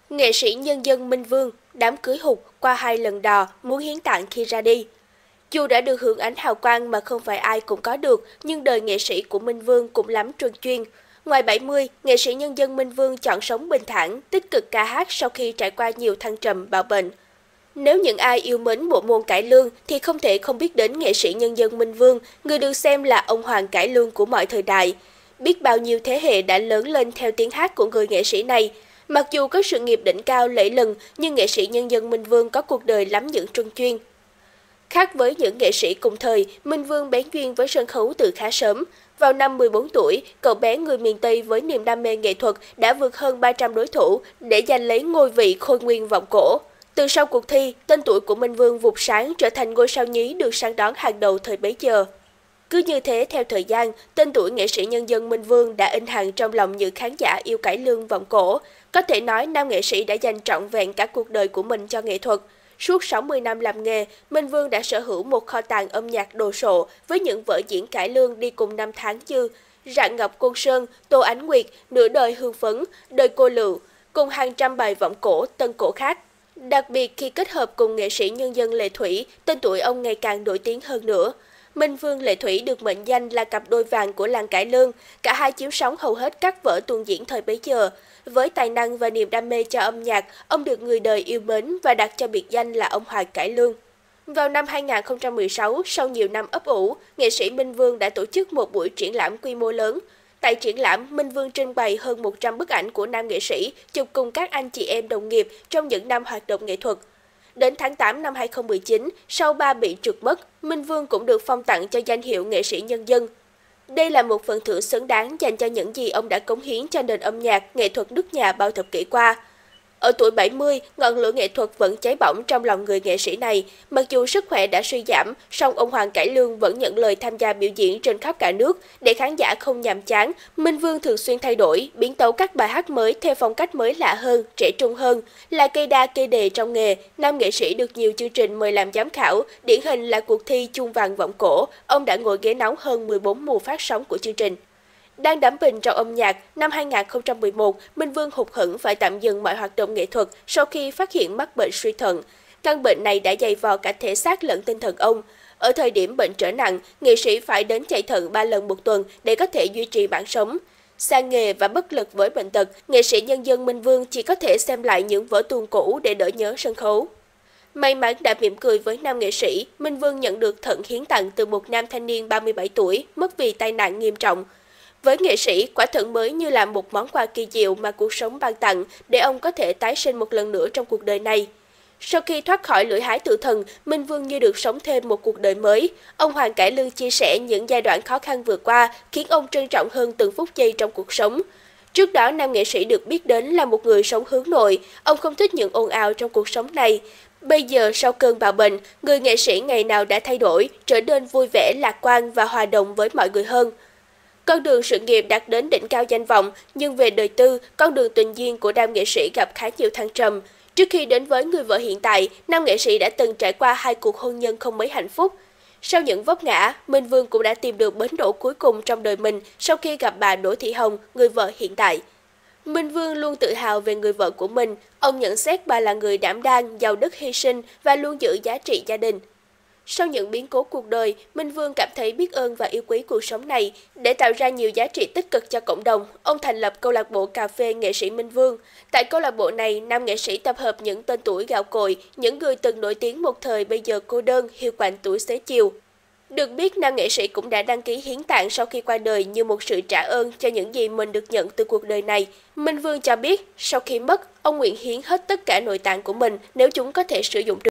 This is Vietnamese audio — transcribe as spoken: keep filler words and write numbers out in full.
Nghệ sĩ nhân dân Minh Vương, đám cưới hụt qua hai lần đò, muốn hiến tặng khi ra đi. Dù đã được hưởng ánh hào quang mà không phải ai cũng có được, nhưng đời nghệ sĩ của Minh Vương cũng lắm truân chuyên. Ngoài bảy mươi, nghệ sĩ nhân dân Minh Vương chọn sống bình thản, tích cực ca hát sau khi trải qua nhiều thăng trầm bạo bệnh. Nếu những ai yêu mến bộ môn cải lương thì không thể không biết đến nghệ sĩ nhân dân Minh Vương, người được xem là ông hoàng cải lương của mọi thời đại. Biết bao nhiêu thế hệ đã lớn lên theo tiếng hát của người nghệ sĩ này. Mặc dù có sự nghiệp đỉnh cao lẫy lừng, nhưng nghệ sĩ nhân dân Minh Vương có cuộc đời lắm những truân chuyên. Khác với những nghệ sĩ cùng thời, Minh Vương bén duyên với sân khấu từ khá sớm. Vào năm mười bốn tuổi, cậu bé người miền Tây với niềm đam mê nghệ thuật đã vượt hơn ba trăm đối thủ để giành lấy ngôi vị khôi nguyên vọng cổ. Từ sau cuộc thi, tên tuổi của Minh Vương vụt sáng trở thành ngôi sao nhí được săn đón hàng đầu thời bấy giờ. Cứ như thế theo thời gian, tên tuổi nghệ sĩ nhân dân Minh Vương đã in hằn trong lòng những khán giả yêu cải lương vọng cổ. Có thể nói nam nghệ sĩ đã dành trọn vẹn cả cuộc đời của mình cho nghệ thuật. Suốt sáu mươi năm làm nghề, Minh Vương đã sở hữu một kho tàng âm nhạc đồ sộ với những vở diễn cải lương đi cùng năm tháng như Rạng Ngọc Côn Sơn, Tô Ánh Nguyệt, Nửa đời hương phấn, Đời cô lựu, cùng hàng trăm bài vọng cổ, tân cổ khác. Đặc biệt khi kết hợp cùng nghệ sĩ nhân dân Lệ Thủy, tên tuổi ông ngày càng nổi tiếng hơn nữa. Minh Vương Lệ Thủy được mệnh danh là cặp đôi vàng của làng cải lương, cả hai chiếu sóng hầu hết các vở tuồng diễn thời bấy giờ. Với tài năng và niềm đam mê cho âm nhạc, ông được người đời yêu mến và đặt cho biệt danh là ông hoàng cải lương. Vào năm hai nghìn không trăm mười sáu, sau nhiều năm ấp ủ, nghệ sĩ Minh Vương đã tổ chức một buổi triển lãm quy mô lớn. Tại triển lãm, Minh Vương trưng bày hơn một trăm bức ảnh của nam nghệ sĩ chụp cùng các anh chị em đồng nghiệp trong những năm hoạt động nghệ thuật. Đến tháng tám năm hai nghìn không trăm mười chín, sau ba bị trượt mất, Minh Vương cũng được phong tặng cho danh hiệu nghệ sĩ nhân dân. Đây là một phần thưởng xứng đáng dành cho những gì ông đã cống hiến cho nền âm nhạc, nghệ thuật nước nhà bao thập kỷ qua. Ở tuổi bảy mươi, ngọn lửa nghệ thuật vẫn cháy bỏng trong lòng người nghệ sĩ này. Mặc dù sức khỏe đã suy giảm, song ông Hoàng Cải Lương vẫn nhận lời tham gia biểu diễn trên khắp cả nước để khán giả không nhàm chán. Minh Vương thường xuyên thay đổi, biến tấu các bài hát mới theo phong cách mới lạ hơn, trẻ trung hơn. Là cây đa cây đề trong nghề, nam nghệ sĩ được nhiều chương trình mời làm giám khảo, điển hình là cuộc thi Chuông vàng vọng cổ. Ông đã ngồi ghế nóng hơn mười bốn mùa phát sóng của chương trình. Đang đắm mình trong âm nhạc, năm hai nghìn không trăm mười một, Minh Vương hụt hẫng phải tạm dừng mọi hoạt động nghệ thuật sau khi phát hiện mắc bệnh suy thận. Căn bệnh này đã dày vò cả thể xác lẫn tinh thần ông. Ở thời điểm bệnh trở nặng, nghệ sĩ phải đến chạy thận ba lần một tuần để có thể duy trì bản sống. Sa nghề và bất lực với bệnh tật, nghệ sĩ nhân dân Minh Vương chỉ có thể xem lại những vở tuồng cũ để đỡ nhớ sân khấu. May mắn đã mỉm cười với nam nghệ sĩ, Minh Vương nhận được thận hiến tặng từ một nam thanh niên ba mươi bảy tuổi, mất vì tai nạn nghiêm trọng. Với nghệ sĩ, quả thận mới như là một món quà kỳ diệu mà cuộc sống ban tặng để ông có thể tái sinh một lần nữa trong cuộc đời này. Sau khi thoát khỏi lưỡi hái tử thần, Minh Vương như được sống thêm một cuộc đời mới. Ông Hoàng Cải Lương chia sẻ những giai đoạn khó khăn vừa qua khiến ông trân trọng hơn từng phút giây trong cuộc sống. Trước đó, nam nghệ sĩ được biết đến là một người sống hướng nội. Ông không thích những ồn ào trong cuộc sống này. Bây giờ, sau cơn bạo bệnh, người nghệ sĩ ngày nào đã thay đổi, trở nên vui vẻ, lạc quan và hòa đồng với mọi người hơn. Con đường sự nghiệp đạt đến đỉnh cao danh vọng, nhưng về đời tư, con đường tình duyên của nam nghệ sĩ gặp khá nhiều thăng trầm. Trước khi đến với người vợ hiện tại, nam nghệ sĩ đã từng trải qua hai cuộc hôn nhân không mấy hạnh phúc. Sau những vấp ngã, Minh Vương cũng đã tìm được bến đỗ cuối cùng trong đời mình sau khi gặp bà Đỗ Thị Hồng, người vợ hiện tại. Minh Vương luôn tự hào về người vợ của mình. Ông nhận xét bà là người đảm đang, giàu đức hy sinh và luôn giữ giá trị gia đình. Sau những biến cố cuộc đời, Minh Vương cảm thấy biết ơn và yêu quý cuộc sống này. Để tạo ra nhiều giá trị tích cực cho cộng đồng, ông thành lập câu lạc bộ cà phê nghệ sĩ Minh Vương. Tại câu lạc bộ này, nam nghệ sĩ tập hợp những tên tuổi gạo cội, những người từng nổi tiếng một thời bây giờ cô đơn, hiu quạnh tuổi xế chiều. Được biết, nam nghệ sĩ cũng đã đăng ký hiến tạng sau khi qua đời như một sự trả ơn cho những gì mình được nhận từ cuộc đời này. Minh Vương cho biết, sau khi mất, ông nguyện hiến hết tất cả nội tạng của mình nếu chúng có thể sử dụng được.